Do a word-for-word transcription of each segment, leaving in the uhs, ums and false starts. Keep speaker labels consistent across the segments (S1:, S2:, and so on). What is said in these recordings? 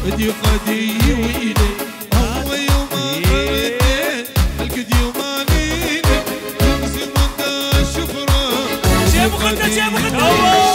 S1: بدي قدي ويلي هو يوم قردين القد يوم عليني تمسي مدى شفرة
S2: شيخ مقدس شيخ مقدس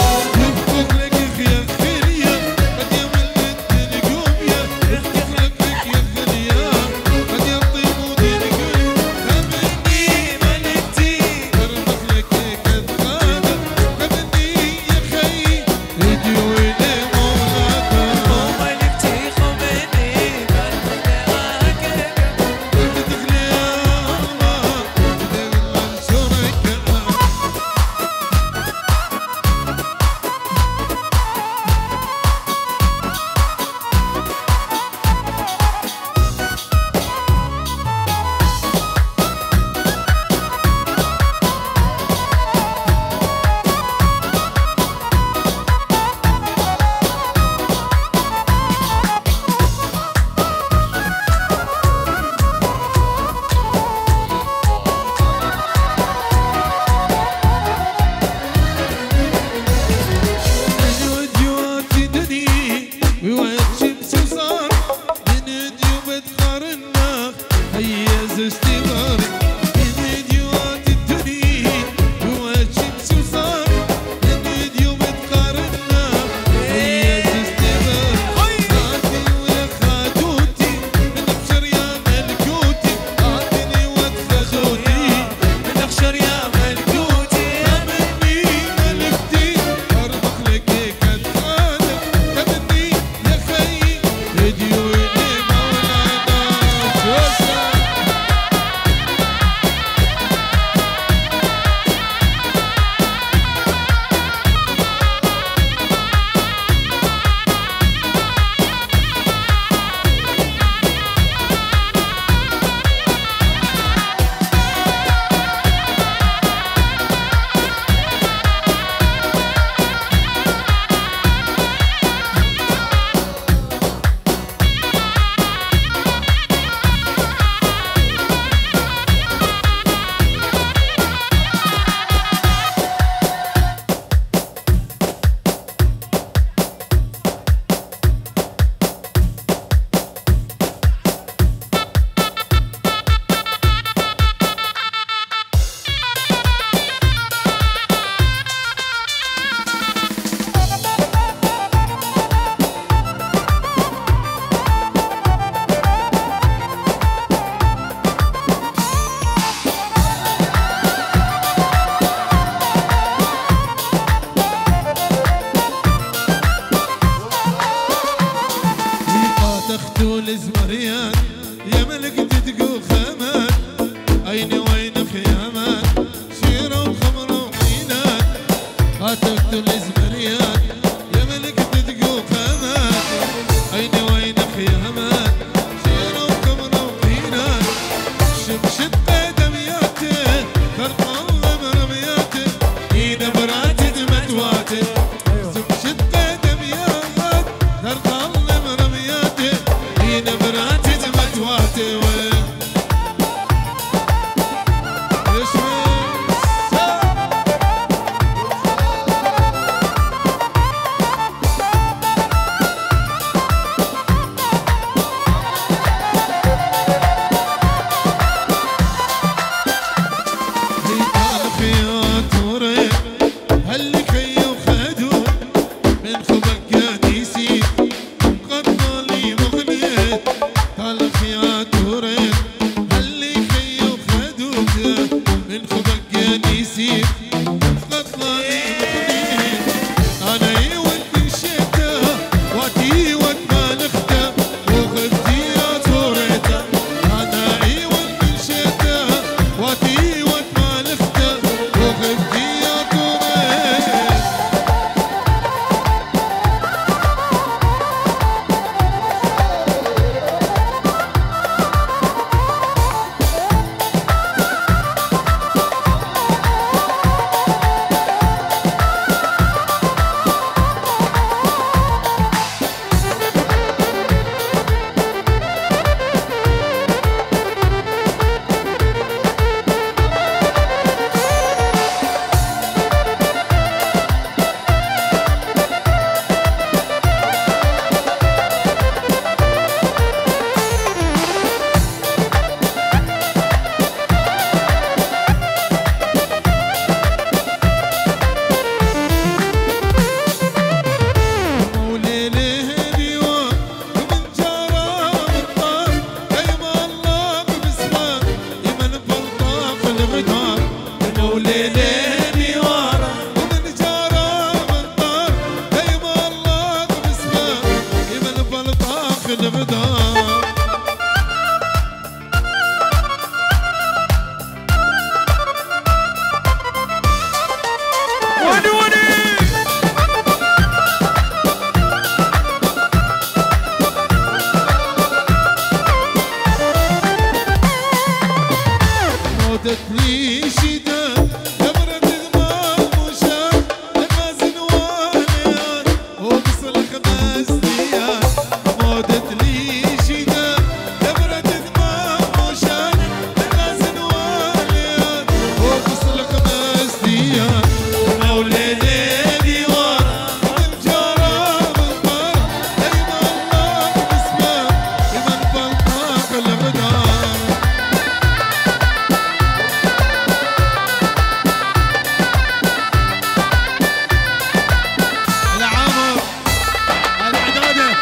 S1: الغدار.
S2: وني وني
S1: مودت لي شداد دبرة دماغ مشان المازن واليان وبصل خمس ديان. مودت لي شداد دبرة دماغ مشان المازن واليان وبصل خمس ديان. مولدي ديوان الجارة بالطار دايما الله بسمه لمن بلطاق الغدار. العامر العدادة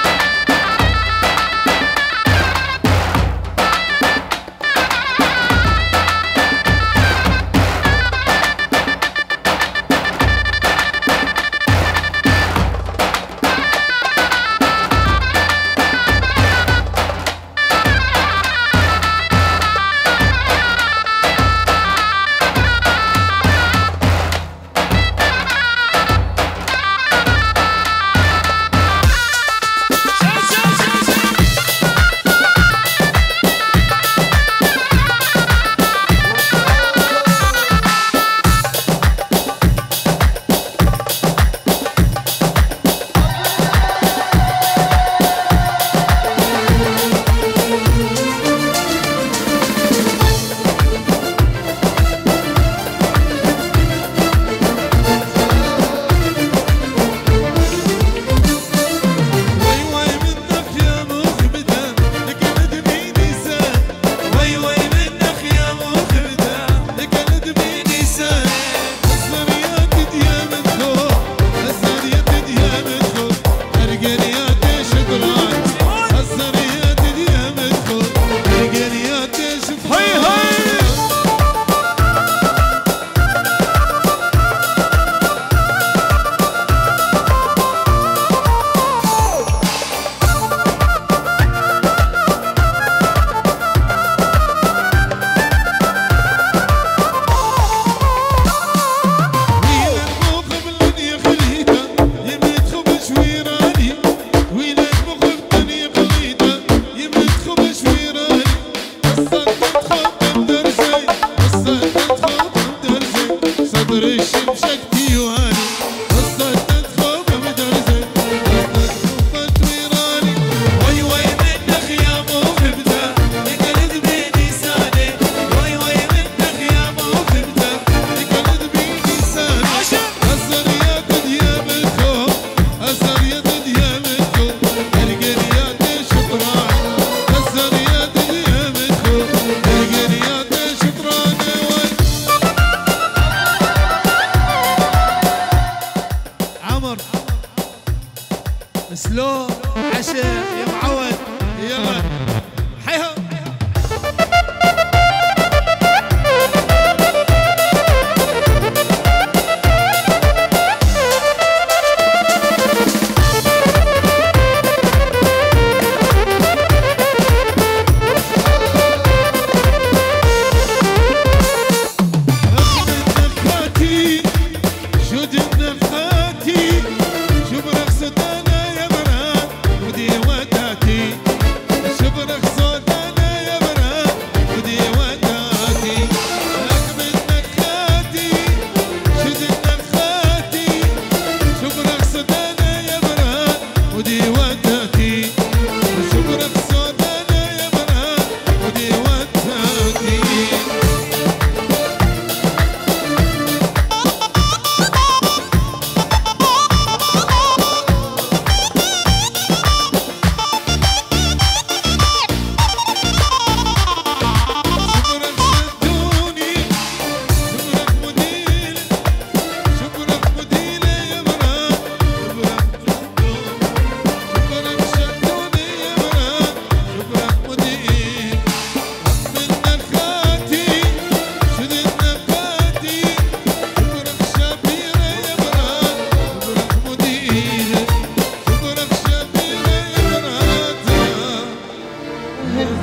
S1: سلو عشاء يا معود يلا حيهم. شوف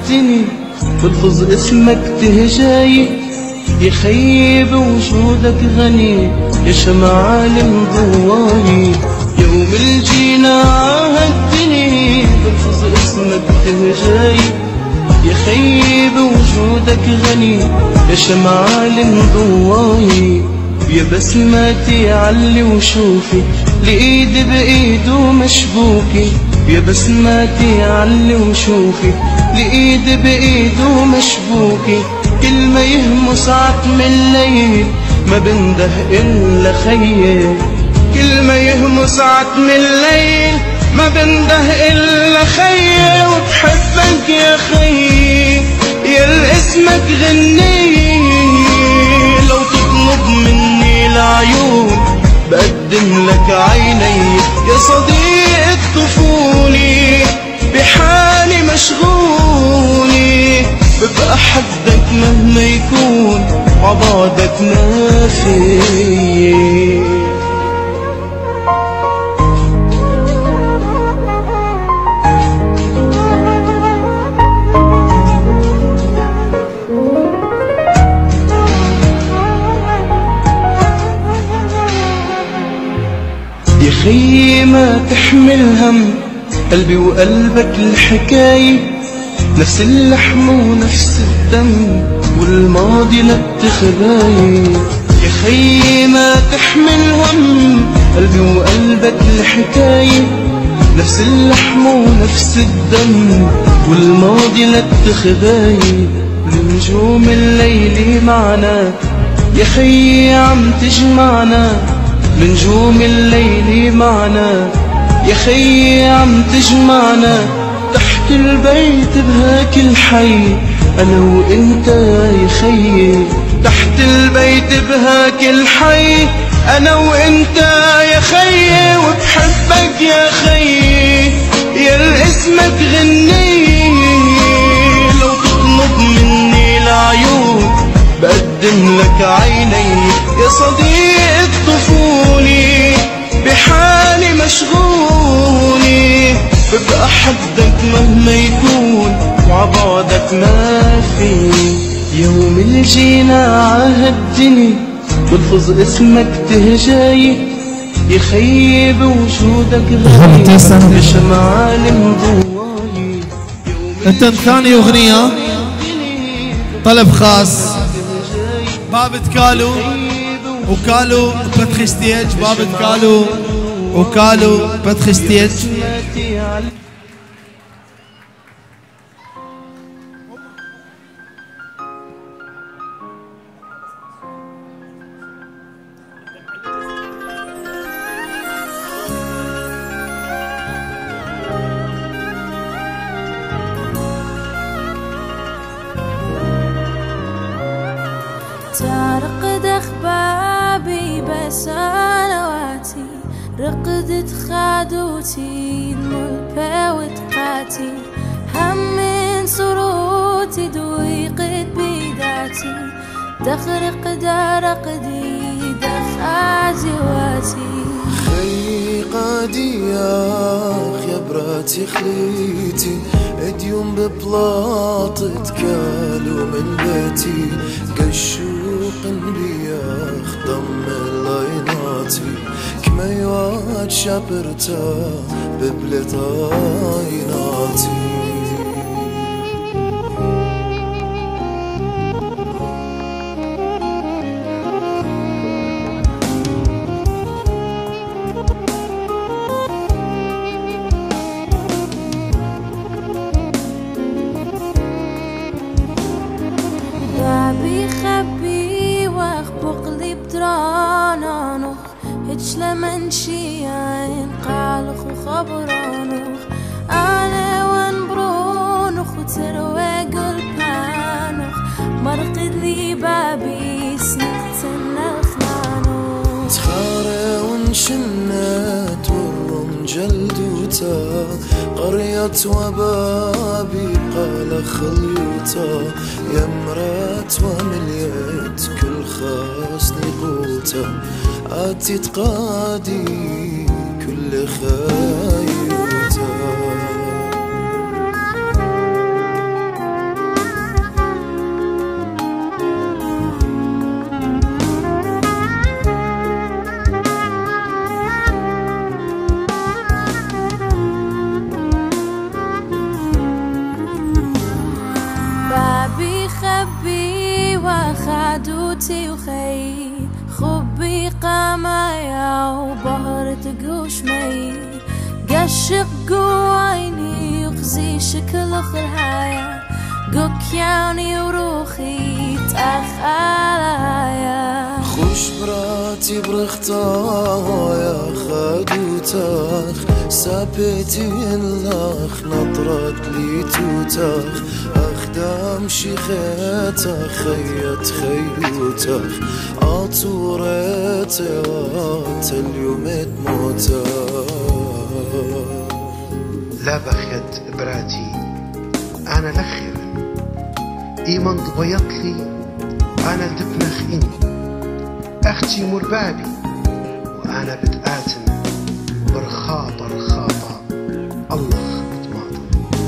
S3: عهدتني بلفظ اسمك تهجاي يا خي بوجودك غني يا شمعة ضواي يوم الجينا عهدتني بلفظ اسمك تهجاي يا خي بوجودك غني يا شمعة ضواي يا بسمتي علي وشوفي لإيدي بإيده مشبوكي يا بسمتي علي وشوفي لإيدي بإيده مشبوكي كل ما يهمس عتم الليل ما بنده إلا خيي كل ما يهمس عتم الليل ما بنده إلا خيي وبحبك يا خيي يا اسمك غني لو تطلب مني العيون بقدم لك عيني يا صديق طفولي بحالي مشغولي ببقى حدك مهما يكون عبادك ما في يا خي ما تحمل هم قلبي وقلبك الحكاية نفس اللحم ونفس الدم والماضي للتخباي يا خي ما تحمل هم قلبي وقلبك الحكاية نفس اللحم ونفس الدم والماضي للتخباي ونجوم الليل معنا يا خي عم تجمعنا نجوم الليل معنا يا خي عم تجمعنا تحت البيت بهاك الحي أنا وإنت يا خي تحت البيت بهاك الحي أنا وإنت يا خي وبحبك يا خي يا اسمك غني لو تطلب مني العيون بقدم لك عيني يا صديق طفولي بحالي مشغولي ببقى حدك مهما يكون وعبادك ما في يوم الجينا عهدتني بلفظ اسمك تهجاي يا خي بوجودك غني يا شمعة ضواي
S1: انت ثاني اغنية طلب خاص بابت كالو وكالو فتح ستيج بابت كالو وكالو فتح ستيج
S4: ترقد أخبابي بسنواتي رقدت خادوتي الملبى وتقاتي هم من صروتي ضيقت بيداتي تخرق درقدي دخع زواتي
S3: خي قادي يا خبراتي خليتي اديوم ببلاطة كالو من بيتي قشوق بياخ ضم لايناتي كميوات شابرتا ببلت عيناتي
S4: بخبي واخبق لي بدرانانوخ هتش لمنشي عين قالخ وخبرانوخ انا وانبرونوخ وتروي قلبانوخ مرقد لي بابي سنتنا الخنانوخ
S3: تخاري ونشنت والرم جلدوتا قرية وبابي قال خليوتا يمرت ومليت كل خاص نقوتا آتي تقادي كل خايوتا
S4: عدوتي وخي خبي قمايا وبهرة قوش مي قشق قو عيني وخزي شكل خرهايا قوك ياني وروخي تأخايا
S3: خوش براتي برختايا خدوتاخ سابتي اللاخ نطرت لي توتاخ أخدام شيخيتاخ خيت خيوتاخ عطورتي وات اليوم تموتاخ
S5: لا بخيت براتي أنا لخر إيمان ضبيطلي أنا تبنخ إني أختي مربابي وأنا بتآتم برخابة رخابة الله بتماطم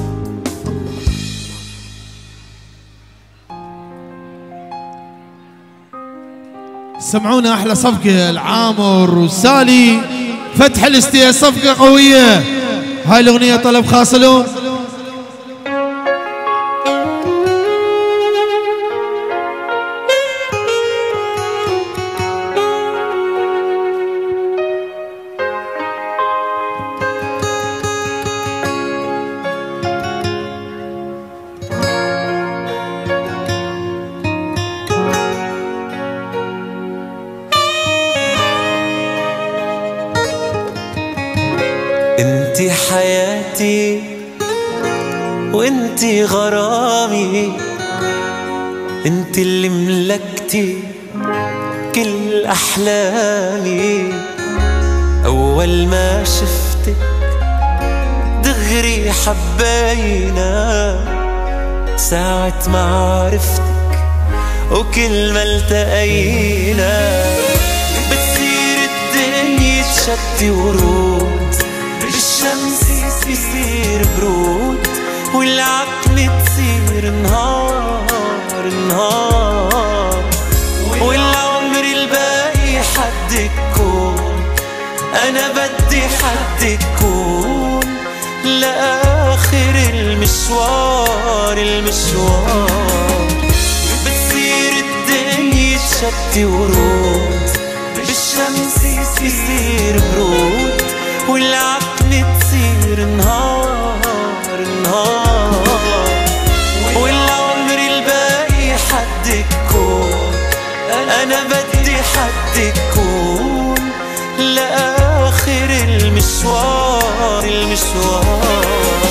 S1: سمعونا أحلى صفقة العامر وسالي فتح الاستياء صفقة قوية. هاي الأغنية طلب خاص لهم.
S6: انتي حياتي وانتي غرامي، انتي اللي ملكتي كل احلامي. اول ما شفتك دغري حبينا، ساعة ما عرفتك وكل ما التقينا بتصير الدنيا تشتي ورود، الشمس يصير برود، والعتمة تصير نهار نهار، والعمر الباقي حدك كون. أنا بدي حدك كون لآخر المشوار المشوار. بتصير الدنيا تشتي ورود، بالشمس يصير برود، والعتمة تصير نهار نهار، والعمر الباقي حدك كون. أنا بدي حدك كون لآخر المشوار المشوار.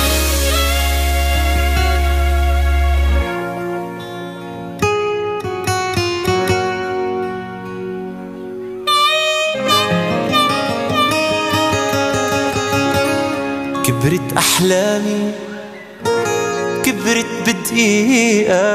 S6: كبرت أحلامي كبرت بدقيقة،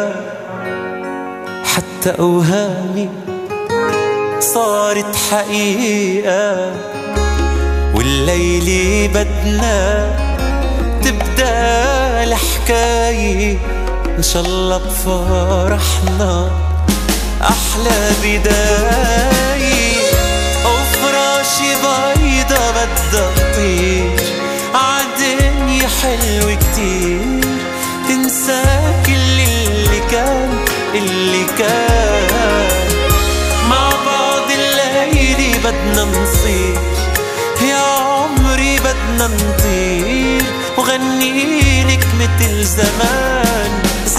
S6: حتى أوهامي صارت حقيقة، والليلة بدنا تبدأ الحكاية. إن شاء الله بفرحنا أحلى بداية، وفراشي بيضة بدها تطير عالدنيا حلوة كتير، تنسى كل اللي كان اللي كان. مع بعض الليلة بدنا نصير، يا عمري بدنا نطير، وغنيلك متل زمان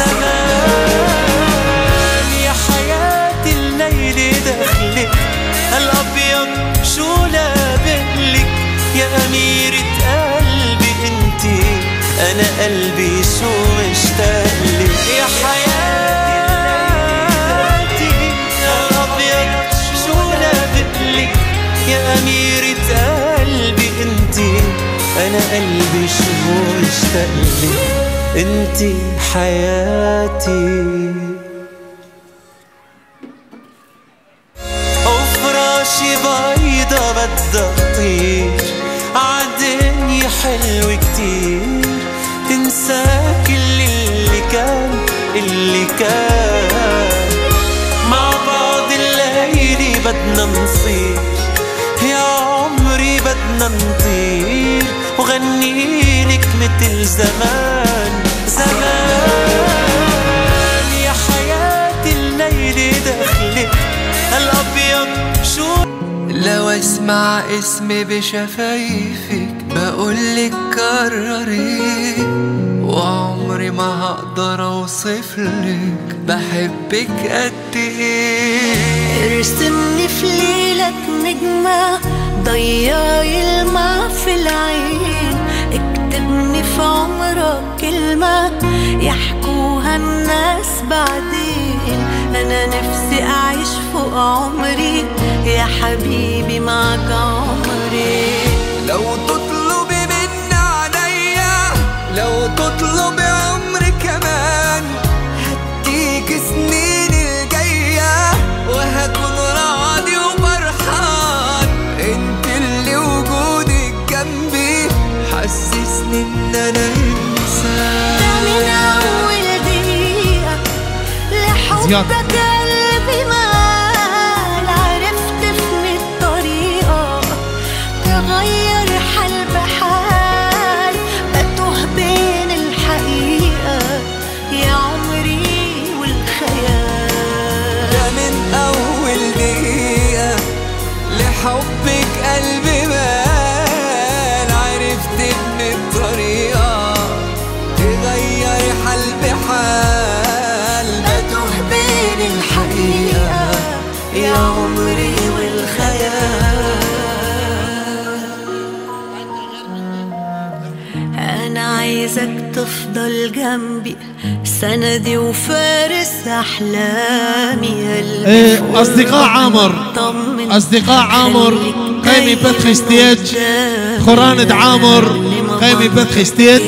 S6: زمان. يا حياتي الليلة دخلك الأبيض شو لابقلك، يا أميرة قلبي انتي، أنا قلبي شو مشتاقلك. يا حياتي الأبيض شو لابقلك، يا أميرة قلبي انتي، أنا قلبي شو مشتاقلك، انتي حياتي. وفراشي بيضة بدها تطير عالدنيا حلوة كتير، تنسى كل اللي كان اللي كان. مع بعض الليلة بدنا نصير، يا عمري بدنا نطير، وغنيلك متل زمان زمان. يا حياتي الليلة بسمع اسمي بشفايفك بقولك كرري، وعمري ما هقدر اوصفلك بحبك قد ايه.
S4: ارسمني في ليلك نجمة ضيعي الماء في العين، اكتبني في عمرك كلمة يحكوها الناس بعدين. انا نفسي اعيش فوق عمري يا حبيبي معك عمري.
S6: لو تطلبي مني عليا، لو تطلبي عمري كمان، هديك سنين الجاية وهكون راضي وفرحان. انت اللي وجودك جنبي حسسني ان انا انسان.
S4: ده من اول دقيقة لحبك قلبي مال، عرفت في الطريقة تغير حال بحال، بتوه بين الحقيقة يا عمري والخيال.
S6: ده من اول دقيقة لحبك قلبي مال، عرفت ان الطريقة تغير حال بحال،
S4: بتوه بين الحقيقة يا عمري والخيال. أنا عايزك تفضل جنبي سندي وفارس أحلامي.
S1: ايه اصدقاء عامر، اصدقاء عامر قيمي بث ستيج، خراند عامر قيمي بث ستيج.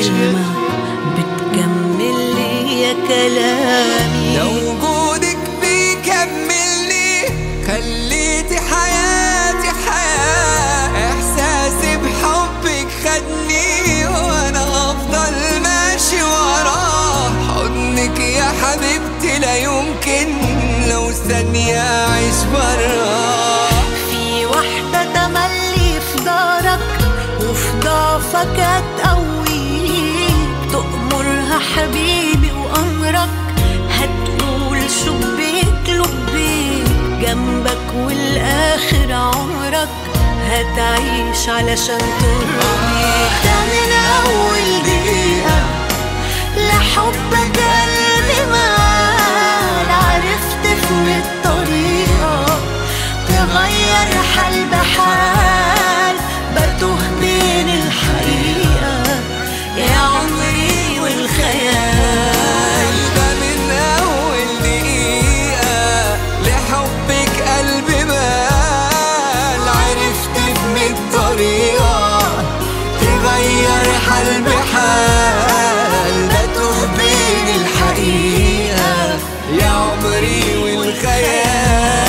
S4: بتكمل لي يا كلامي،
S6: لو وجودك بيكملني خليتي حياتي حياة. احساسي بحبك خدني وانا افضل ماشي وراه. حضنك يا حبيبتي لا يمكن لو ثانية اعيش براه.
S4: في واحدة تملي في دارك وفي ضعفك هتقويك، تأمرها حبيبي وأمرك هتقول شبيك لبيك جنبك، والآخر عمرك هتعيش علشان ترضيك. ده من أول دقيقة لحبك قلبي مال، عرفت في الطريقة تغير حال بحال، بتوه بين الحقيقة يا عمري والخيال.
S6: ده من أول دقيقة لحبك قلبي مال، عرفت من الطريقة تغير حال بحال، بتوه بين الحقيقة يا عمري والخيال.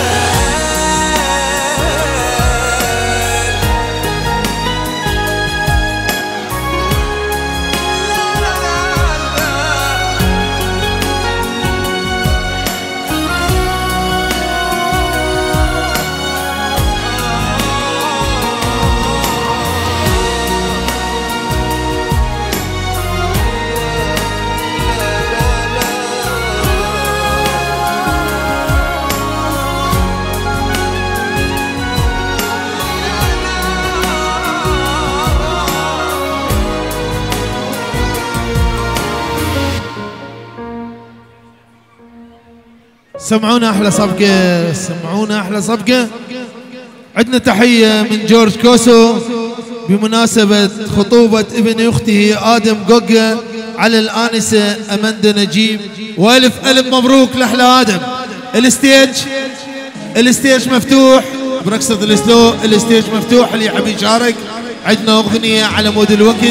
S1: سمعونا احلى صفقة، سمعونا احلى صفقة. عندنا تحية من جورج كوسو بمناسبة خطوبة ابن اخته ادم قوقة على الانسة اماندا نجيب، والف الف مبروك لاحلى ادم. الستيج الستيج مفتوح برقصة السلو، الستيج مفتوح اللي يحب يشارك. عندنا اغنية على مود الوقت.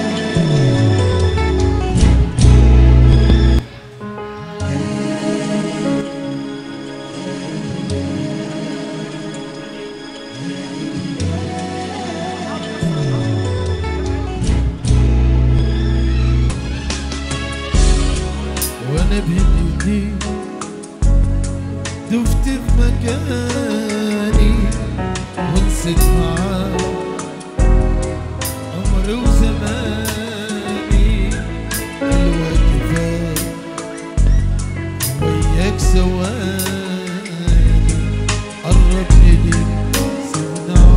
S1: وانا بهدي دفت في مكاني ونسيت معاك عمري وزماني. الوقت فات وياك ثواني، قربني ليك سيبنا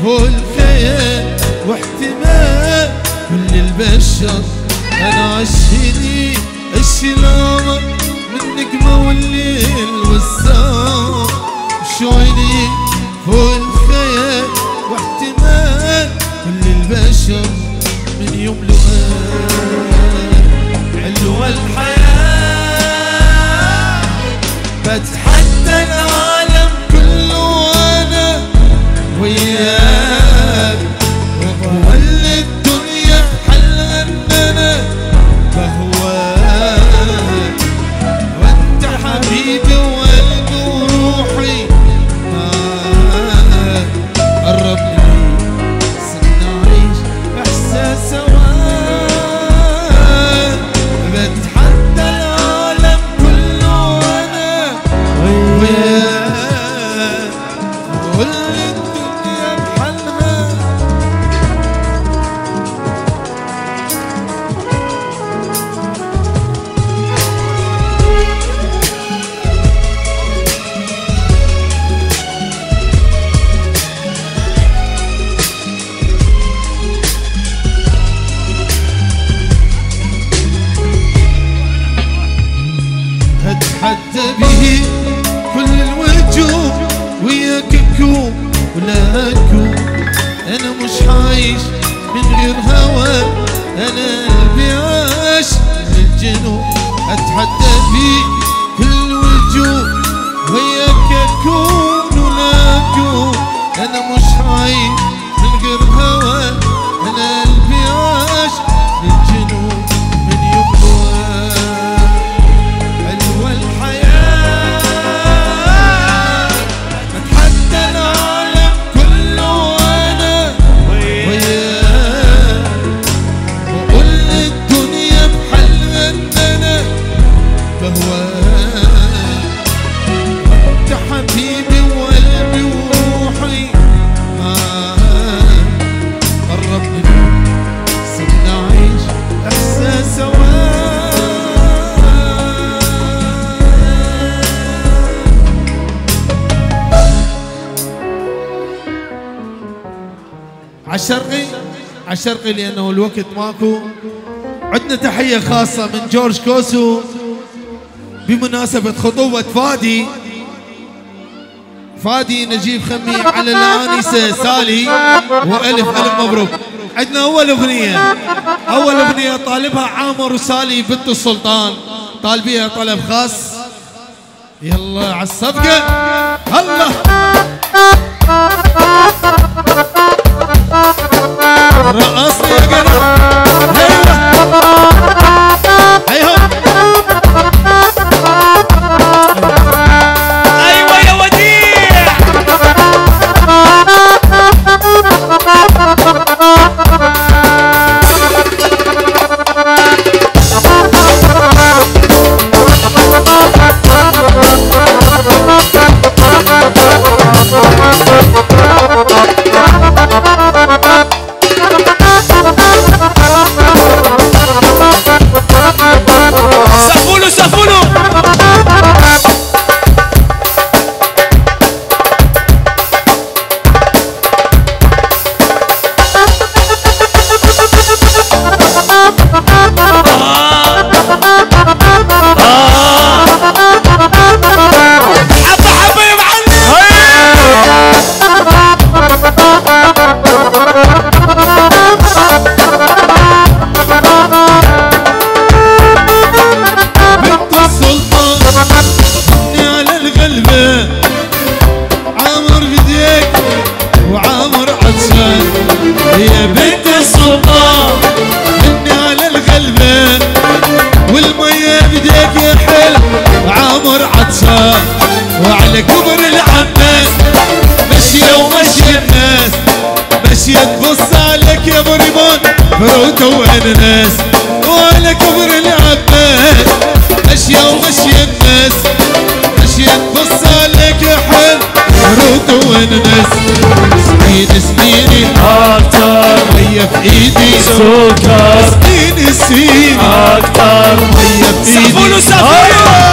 S1: فوق الخيال واحتمال كل البشر. انا عشني الشلامة من نجمة والليل والسهر. شويني فوق الخيال واحتمال كل البشر من يوم لقاء. حلوة الحياة بتحدى العالم كله وانا وياك. وولي الدنيا بحلها ان انا بهواك. وانت حبيبي وقلبي وروحي معاك. قربني صرنا نعيش احساس سواك. بتحدى العالم كله وانا وياك. وولي الدنيا بحلها. اتحدى به كل الوجوه وياك اكون ولا اكون. انا مش عايش من غير هواك. انا قلبي عاش للجنون. اتحدى به كل الوجوه وياك اكون ولا اكون. انا مش عايش من غير هواك. انا قلبي عاش للجنون من يوم لقاك. حلوة الحياة بتحدى العالم كله وانا وياك. وقول الدنيا بحلها ان انا بهواك. وانت حبيبي وقلبي وروحي معاك. قربني صرنا نعيش احساس سواك. عالشرقي عالشرقي لانه الوقت ماكو. عندنا تحيه خاصه من جورج كوسو بمناسبه خطوبه فادي. فادي نجيب خمي على الانسه سالي والف الف مبروك. عندنا اول اغنيه اول اغنيه طالبها عامر وسالي بنت السلطان. طالبيها طلب خاص. يلا على الصفقه. الله رقصني يا قلب. هيهم
S2: ايوه يا وديع. سافولو سافولو حبة حبة يا
S1: بنت السلطان مني على الغلبة. عامر بديك وعامر عطشان. يا بنت السلطان مني على الغلبة. والمية بديك يا حلو عامر عطشان. وعلى كبر العباس مشية ومشي الناس. مشية تبص عليك يا ابو ريمان فروته واناناس. وعلى كبر العباس مشية ومشي الناس. مشية تبص عليك يا حلو فروته واناناس. سنين سنيني
S2: اكتر
S1: مية في ايدي
S2: سكر.
S1: سنين سنين
S2: اكتر
S1: مية في ايدي.
S2: سافولو سافولو